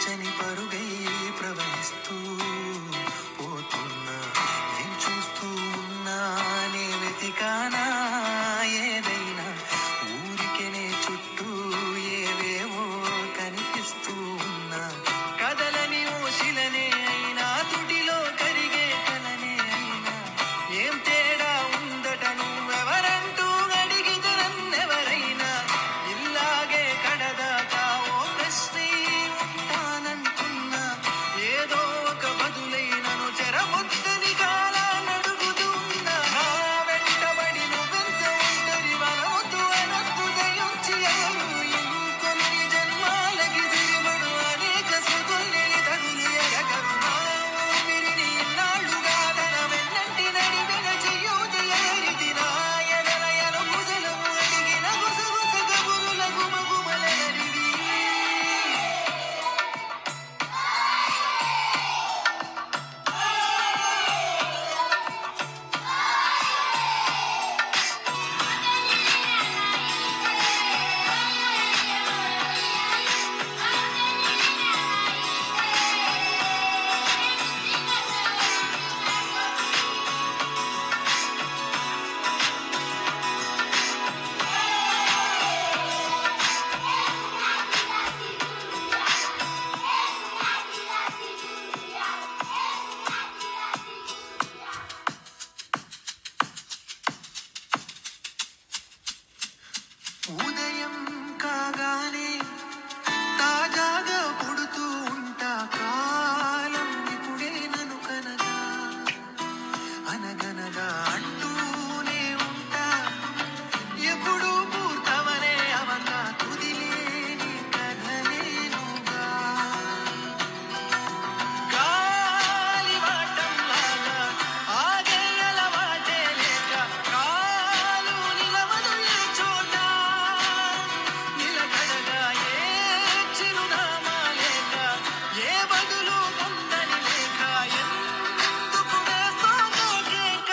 ఆశని పరుగై ప్రవహిస్తూ పోతున్నా. ఏం చూస్తూ ఉన్నా నే వెతికానా ఏదైనా, ఊరికెనే చుట్టూ ఏవేవో కనిపిస్తూ ఉన్నా. కదలని ఓశిలనే అయినా, తుడిలో కరిగే కలనే అయినా, ఏం తేడా ఉందట నువ్వెవరంటూ అడిగితే నన్నెవరైనా. ఇల్లాగే కడదాకా ఓ ప్రశ్నే ఉంటానంటున్నా, ఏదో ఒక బదులై నన్ను చెరముద్దని కాలానడుగుతూ ఉన్నా. నా వెంటబడి నువ్వెంత ఒంటరి వనవద్దు అనద్దు దయించి ఎవరు, ఇంకొన్ని జన్మాలకి తిరిబడు అనేక సుతుల్ని తగులు ఎరగరు. నా ఊపిరిని ఇన్నాళ్ళుగా తన వెన్నంటి నడిపిన చెయ్యూతి ఎవరిది, నా ఎదలయను ముసలము అడిగిన గుసగుస కబురుల గుమగుమలెవరివి. ఉదయం కాగానే తాజాగా పుడుతూ ఉంటా, కాలం ఇప్పుడే నన్ను కనగా అనగనగా అంటూనే ఉంటా. ఎప్పుడు పూర్తవనే అవక తుదిలేని కథలేనుగా. గాలివాటంలాగా ఆగే అలవాటే లేక, కాలు నిలవదు ఏ చోట, నిలకడగా ఏ చిరునామా లేక, ఏ బదులు పొందని లేక, ఎందుకు వేస్తోందో కేక.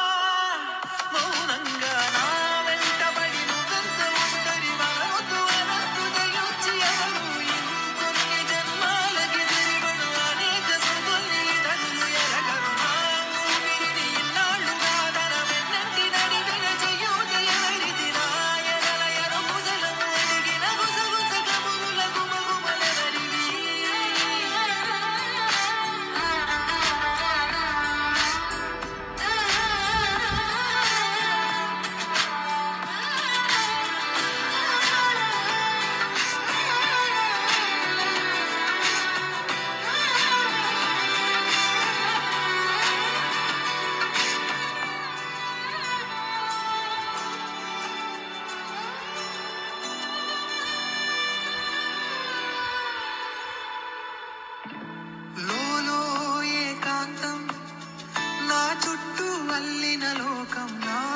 మౌనంగా నా వెంటబడి నువ్వెంత ఒంటరి వనవద్దు అనద్దు దయించి ఎవరు, ఇంకొన్ని జన్మాలకి తిరిబడు అనేక సుతుల్ని తగులు ఎరగరు. నా ఊపిరిని ఇన్నాళ్ళుగా తన వెన్నంటి నడిపిన చెయ్యూతి ఎవరిది, నా ఎదలయను ముసలము అడిగిన గుసగుస కబురుల గుమగుమలెవరివి. లోలో ఏకాంతం, నా చుట్టూ అల్లిన లోకం, నా